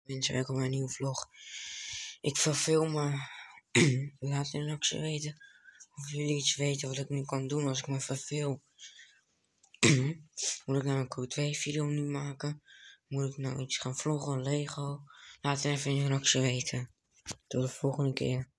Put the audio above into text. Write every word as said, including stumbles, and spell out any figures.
Mensen, welkom bij een nieuwe vlog. Ik verveel me. Laat in de reactie weten of jullie iets weten wat ik nu kan doen als ik me verveel. Moet ik nou een code twee video nu maken? Moet ik nou iets gaan vloggen, Lego? Laat het even in de reactie weten. Tot de volgende keer.